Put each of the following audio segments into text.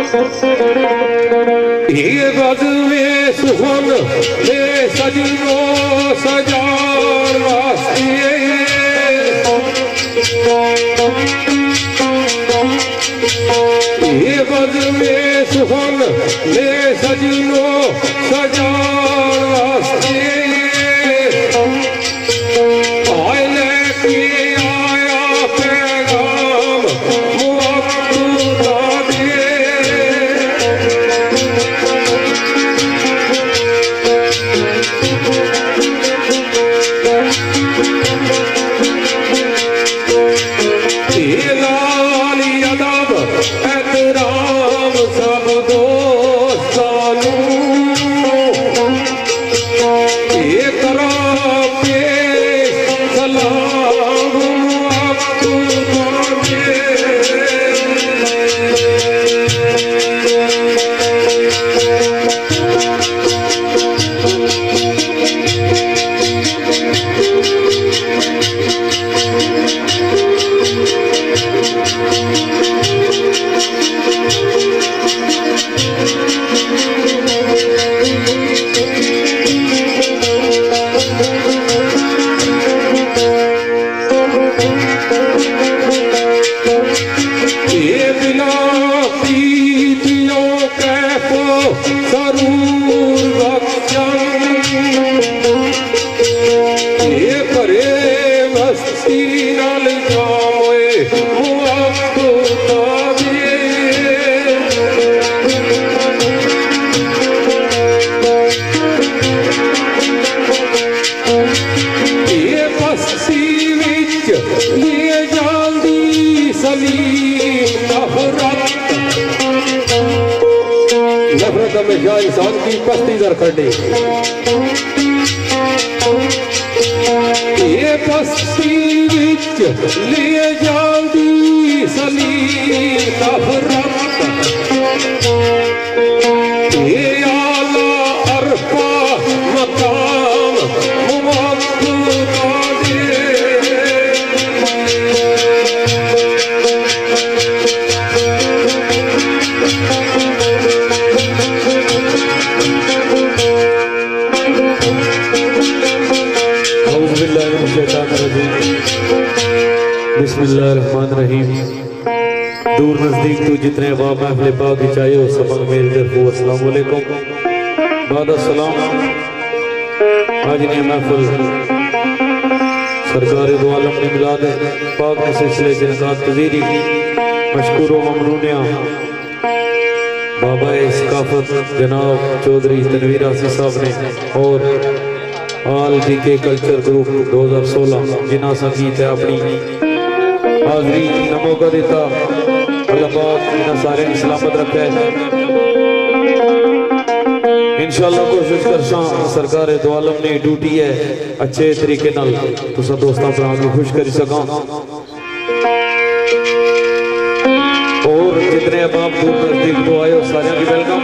ये गज़वे सुहन ले सजनो सजान वास्ते ये गज़वे सुहन ले सजनो सजान वास्ते हमेशा इंसान की पस्ती दर खड़ी ये पस्ती विच लिए जाती सलीम नफरत ये आला अरफा मकाम बिस्मिल्लाहिर्रहमानिर्रहीम। दूर नज़दीक तो जितने अहबाब महफिल पाक की चाहिए उस सबक मेरी तरफ अस्सलाम वालेकुम। बाद अस्सलाम। आज ने महफिल सरकार दो आलम ने मिलाद पाक ने सिलसिले जिनकात पजीरी मशकूर व ममनूनिया बाबा सकाफत जनाब चौधरी तनवीर आसिफ साहब ने और आल के कल्चर ग्रुप 2016 जिन्हों संगीत है अपनी हाजरी का मौका देता। अल्लाह पाक इन्होंने सारे सलामत रखे। इंशाअल्लाह कोशिश करसा सरकार दो आलम ने ड्यूटी है अच्छे तरीके नाल तुसा दोस्तों भरा को खुश कर सका। और जितने अहबाब दूर नजदीक तो आए सारे की वेलकम।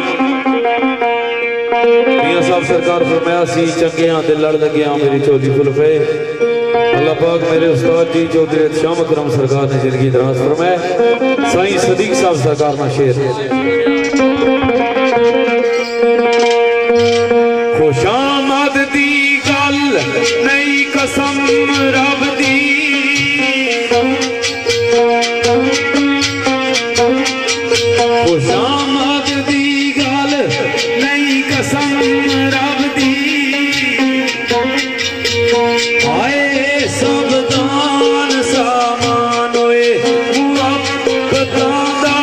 मियां साहब सरकार फरमाया सी चंगे ते लड़ लगे मेरी चौधरी जुल्फे। अल्लाह पाक मेरे उस्ताद जी चौधरी शाम अकरम सरकार ने जिंदगी दराज फरमाए। साईं सदीक साहब सरकार ना शेर खुशामद दी गल नहीं कसम रब दी खुशामद दी गल नहीं कसम रब दी आए सब दान सामान होए मुहब्बतां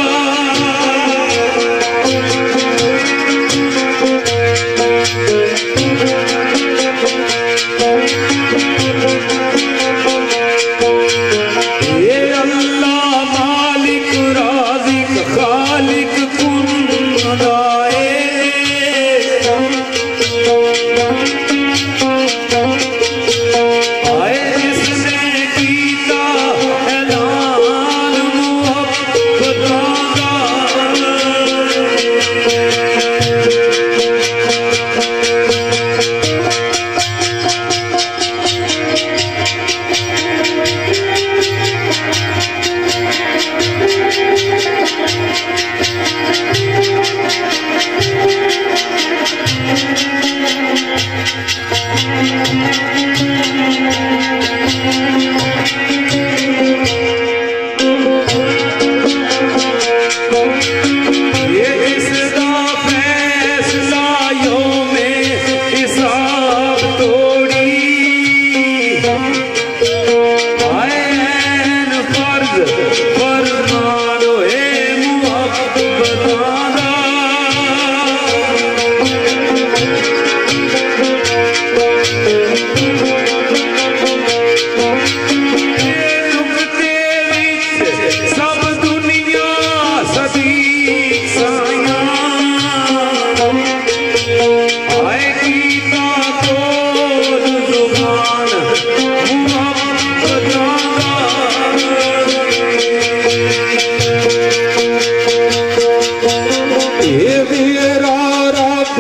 सदीक साया आएगी ना बोल जुबान ये मेरा रब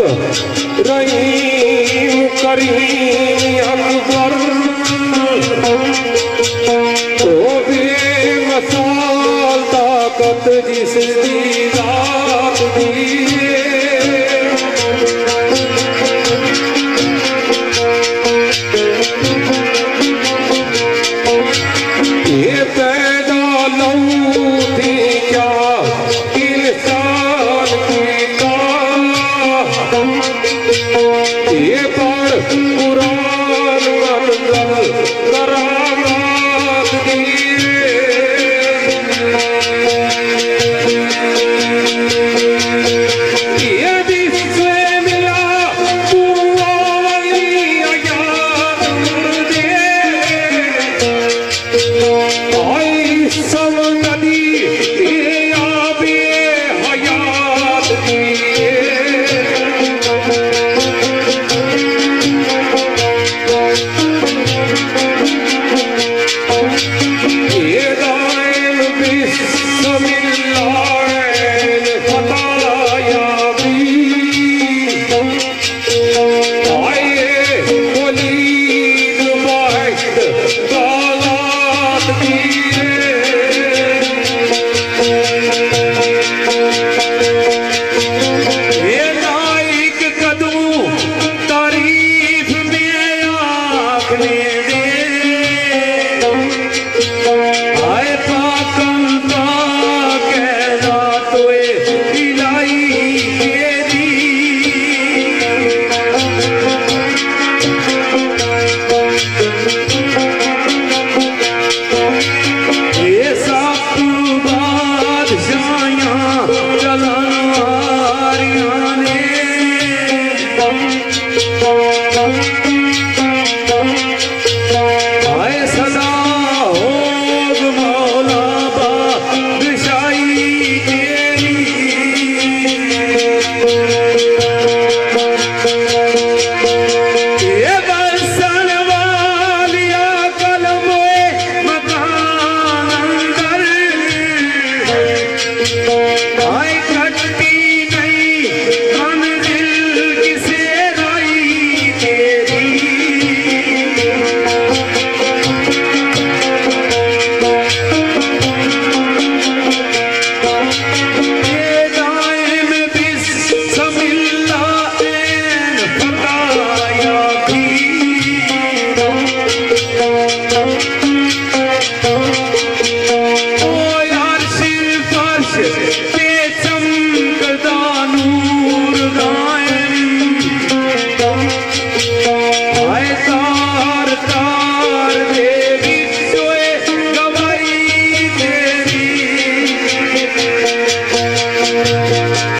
रहीम करीम अकबर ओ बेमिसाल ताकत जिसकी रात दिए ये पैदा लहू थी क्या इंसान की ये पढ़ कुरान मंजल करामात दिए ये जिससे मिला तू वाली याद मुर्दे आई सब नदी ये आबे हयात दिए ये दाइम बिस्मिल्लाह फताया भी आए वलीद वाहिद दालात दिए ये नाइक कदमों तारीफ में आखने दे आए पाकम का कहना तोए इलाई तेरी ये सब बादशाहियां चलारियां ने आए सदा होग मौला बादशाही तेरी ये बरसन वालिया कलमोए मकान अंदर